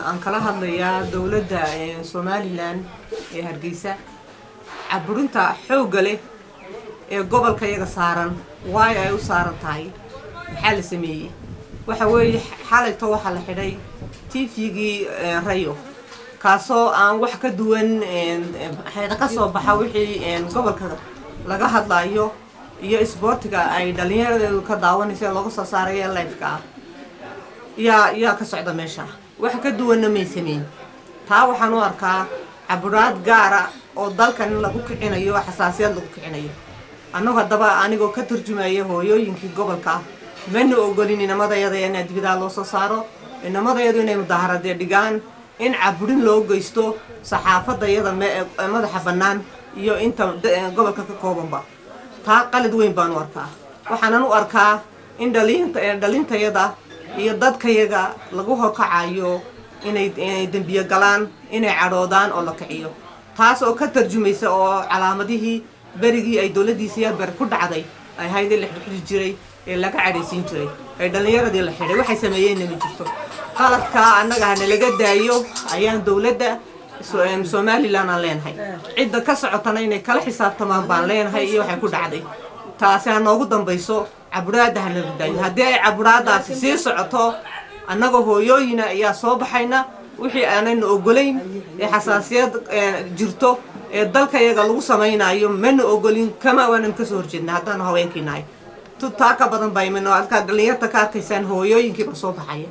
aan kala hadlayaa dawladda Somaliland ee Hargeysa caburinta xoogga leh ee gobolka iyaga saaran way ay u saaran tahay maxaa la sameeyay waxa weeye xalayto waxa la xidhay TV-gii rayo kaasoo aan wax ka duwan hay'ad ka soo baxa wixii gobolka laga hadlayo iyo isboortiga ay dhalinyaradu ka daawanayso lagu soo saaray live-ka yaa ka socda meesha wax ka duwan ma sameeyay taa waxaan u arkaa caburaad gaar ah oo dalkan lagu kicinayo xasaasiyad lagu kicinayo anigoo ka turjumaya hooyooyinkii gobolka mana ogolin inamadayada inay dibada loo soo saaro inamadayadu inay mudaharad dhigaan in caburin loo geysto saxaafadda iyada madaxa banaan iyo inta gobolka ka koobanba taa qalad weyn baan u arkaa waxaan u arkaa in dhalintayada iyo dadkayaga lagu horkacayo inay dambiyo galaan inay caroodaan oo la kiciyo taas oo ka tarjumaysa oo calaamadihii berigii ay dawladdiisa bar ku dhacday ay hay'adii la xidhi jiray ee laga cadhaysiin jiray ay dhalinyaradii la xidhay waxay sameeyeen ma jirto qaladka annaga hana laga daayo ayaan dawladda Somaliland aan leenahay cidda ka socotana inay kala xisaabtamaan baan leenahay iyo waxay ku dhacday taasi aan noogu dambayso caburaada hana laga daayo haddii ay caburaadaasi sii socoto annaga hooyooyina ayaa soo baxayna wixii aanayna ogolayn ee xasaasiyad jirto ee dalka iyaga lagu samaynayo mana ogolin kama waanan ka soo horjeednaa haddaan haweenkiinahay taa ka badan baa iman oo halkaa dhalinyarta ka arkaysaan hooyooyinkiiba soo baxaya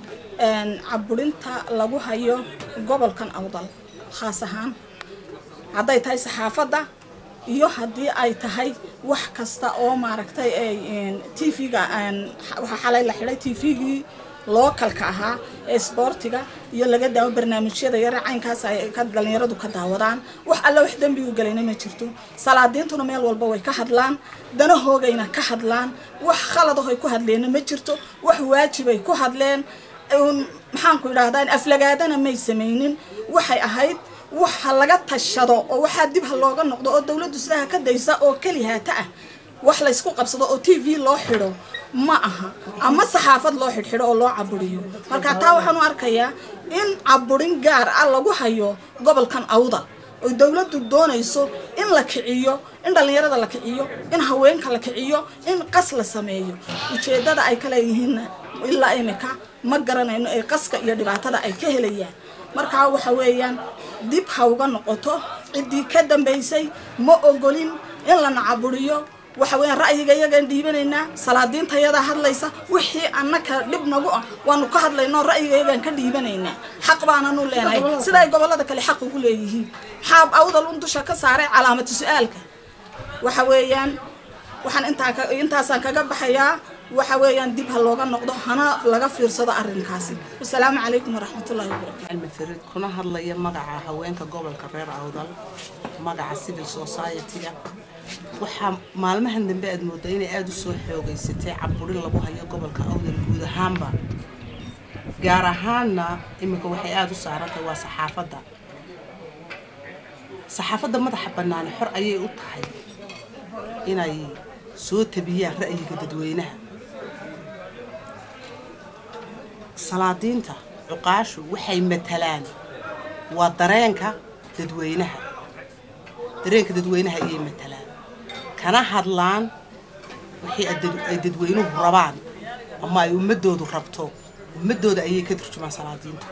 caburinta lagu hayo gobolkan awdal khaas ahaan hadday tahay saxaafadda iyo haddii ay tahay wax kasta oo maaragtay TV-ga waxa xalay la xidhay TV-gii localka ahaa ee sportiga iyo laga daawo barnaamijyada yar caynkaas ay ka dhalinyaradu ka daawadaan wax alla wax dambi u galayna ma jirto salaadiintuna meel walba way ka hadlaan danahoogayna ka hadlaan wax khalad ah ay ku hadleen ma jirto wax waajib ay ku hadleen maxaan ku yiraahdaa aflagaadana may sameeynin waxay ahayd waxa laga tashado oo waxa dib looga noqdo oo dawladdu sidaa ka daysa oo kaliyaata ah wax la isku qabsado oo TV loo xidho ma aha ama saxaafad loo xidho oo loo caburiyo marka taa waxaan u arkayaa in caburin gaar ah lagu hayo gobolkan awdal oo dawladdu doonayso in la kiciyo in dhalinyarada la kiciyo in haweenka la kiciyo in qas la sameeyo ujeedada ay kala yihiin ilaa imika ma garanayno ay qaska iyo dhibaatada ay ka helayaan marka waxa weeyaan dib ha uga noqoto cidii ka dambeysay ma ogolin in la caburiyo waxa weeyaan ra'yiga iyaga dhiibanayna salaadiintayada hadlaysa wixii annaka dib nagu ah waanu ka hadlayno ra'yiga iyaga ka dhiibanayna xaq baananu leenahay sida ay gobolada kale xaq ugu leeyihiin xaab awdal undusha ka saaray calaamad su'aalka waxa weeyaan waxaan intaasan kaga baxayaa waxa weeyaan dib ha looga noqdo hana laga fiirsado arrinkaasi assalaamu calaykum waraxmatullaahi wabarakaatuh almafarid kuna hadlaya magaca haweenka gobolka reer awdal magaca civil society waxa maalmahan dambe aad moodaa inay aad u soo xoogaysatay caburin lagu hayo gobolka awdal guud ahaanba gaar ahaanna imika waxay aad u saarantay waa saxaafadda madaxa bannaan xor ayay u tahay inay soo tabiyaan ra'yiga dadweynaha salaadiinta cuqaashu waxay matalaan waa dareenka dadweynaha ayay matalaan kana hadlaan wixii ay dadweynuhu rabaan ama ay ummadoodu rabto ummadooda ayay ka turjumaan salaadiinta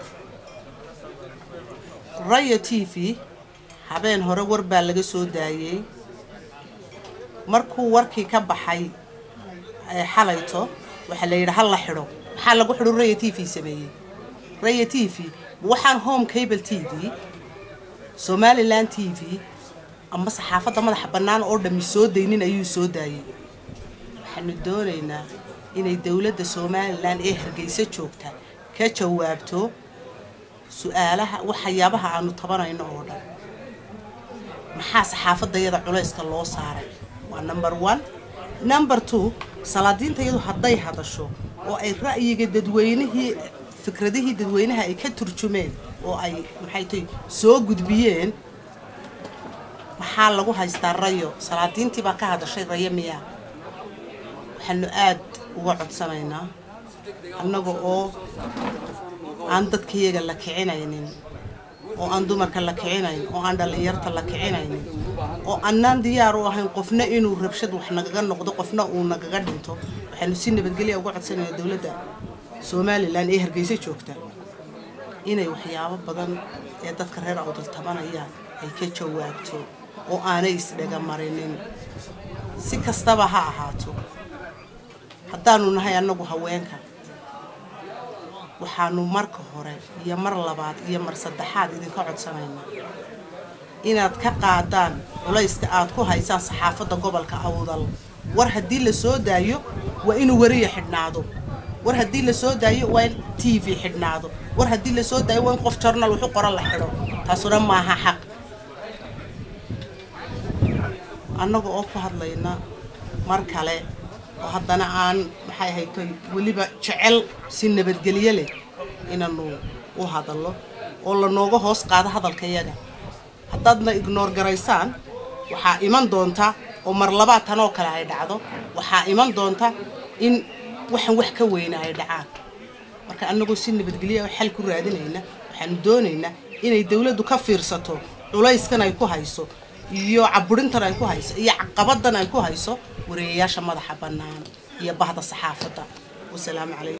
Raya TV habeen hore war baa laga soo daayay markuu warkii ka baxay xalayto waxa la yiraahdaa la xidho waxa lagu xidho Raya TV sameeyay Raya TV waxaan home cable TV Somaliland TV ama saxaafadda madaxa bannaan oo dhami soo daynin ayuu soo daayay waxaanu doonaynaa inay dawladda Somaliland ee Hargeysa joogta ka jawaabto su'aalaha waxyaabaha aanu tabanayno oo dhan maxaa saxaafadayada culayska loo saaray waa number 1 number 2 salaadiintayadu hadday hadasho oo ay ra'yiga dadweynihii fikradihii dadweynaha ay ka turjumeen oo ay maxay tahay soo gudbiyeen maxaa lagu haystaa rayo salaadiintii baa ka hadashay rayo miya waxaanu aad uga codsanaynaa annaga oo aan dadkayaga la kicinaynin oo aan dumarka la kicinayn oo aan dhalinyarta la kicinaynin oo annaan diyaar u ahayn qofna inuu rabshad wax nagaga noqdo qofna uu nagaga dhinto waxaanu si nabadgelyo uga codsanaynaa dawladda Somaliland ee Hargeysa joogta inay waxyaabo badan ee dadka reer Awdal tabanayaan ay ka jawaabto oo aanay isdhaga marinin si kastaba ha ahaato haddaanu nahay annagu haweenka waxaanu marka hore iyo mar labaad iyo mar saddexaad idinka codsanaynaa inaad ka qaadaan culayska aad ku haysaan saxaafadda gobolka Awdal war haddii la soo daayo waa inuu wariye xidhnaado war haddii la soo daayo waa in TV xidhnaado war haddii la soo daayo waa in qof journal wuxuu qoran la xidho taasuna maaha xaq annagu oo ku hadlayna mar kale oo haddana aan maxay haytay waliba jecel si nabadgelyo leh inaanu u hadallo oo la nooga hoos qaado hadalkayaga haddaadna ignore garaysaan waxaa iman doonta oo mar labaad tan oo kale ay dhacdo waxaa iman doonta in waxan wax ka weyn ay dhacaan marka annagu si nabadgelyo xal ku raadinayna waxaan doonaynaa inay dawladdu ka fiirsato culayskan ay ku hayso iyo caburintan ay ku hayso iyo caqabadan ay ku hayso wareeyaasha madaxa bannaan iyo bahda saxaafadda wassalaamu calaykum